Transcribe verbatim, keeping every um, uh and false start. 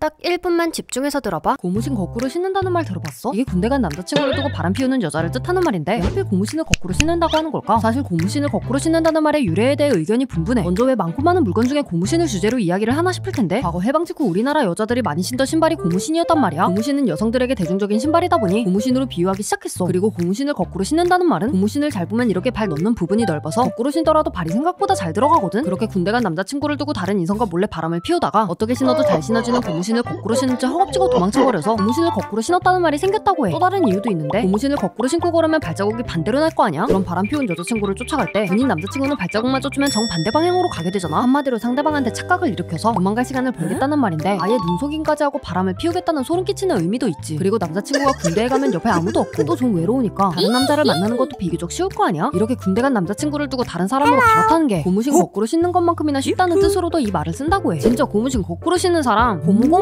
딱 일 분만 집중해서 들어봐. 고무신 거꾸로 신는다는 말 들어봤어? 이게 군대 간 남자친구를 두고 바람 피우는 여자를 뜻하는 말인데 왜 하필 고무신을 거꾸로 신는다고 하는 걸까? 사실 고무신을 거꾸로 신는다는 말의 유래에 대해 의견이 분분해. 먼저 왜 많고 많은 물건 중에 고무신을 주제로 이야기를 하나 싶을 텐데, 과거 해방 직후 우리나라 여자들이 많이 신던 신발이 고무신이었단 말이야. 고무신은 여성들에게 대중적인 신발이다 보니 고무신으로 비유하기 시작했어. 그리고 고무신을 거꾸로 신는다는 말은 고무신을 잘 보면 이렇게 발 넣는 부분이 넓어서 거꾸로 신더라도 발이 생각보다 잘 들어가거든. 그렇게 군대 간 남자친구를 두고 다른 이성과 몰래 바람을 피우다가 어떻게 신어도 잘 신어지는 고무신을 거꾸로 신은 채 허겁지겁 도망쳐버려서 고무신을 거꾸로 신었다는 말이 생겼다고 해. 또 다른 이유도 있는데, 고무신을 거꾸로 신고 걸으면 발자국이 반대로 날 거 아니야? 그럼 바람 피운 여자친구를 쫓아갈 때 군인 남자친구는 발자국만 쫓으면 정반대 방향으로 가게 되잖아. 한마디로 상대방한테 착각을 일으켜서 도망갈 시간을 벌겠다는 말인데, 아예 눈속임까지 하고 바람을 피우겠다는 소름 끼치는 의미도 있지. 그리고 남자친구가 군대에 가면 옆에 아무도 없고 또 좀 외로우니까 다른 남자를 만나는 것도 비교적 쉬울 거 아니야? 이렇게 군대 간 남자친구를 두고 다른 사람으로 갈아타는 게 고무신 거꾸로 신는 것만큼이나 쉽다는 뜻으로도 이 말을 쓴다고 해. 진짜 고무신 거꾸로 신는 사람 고무고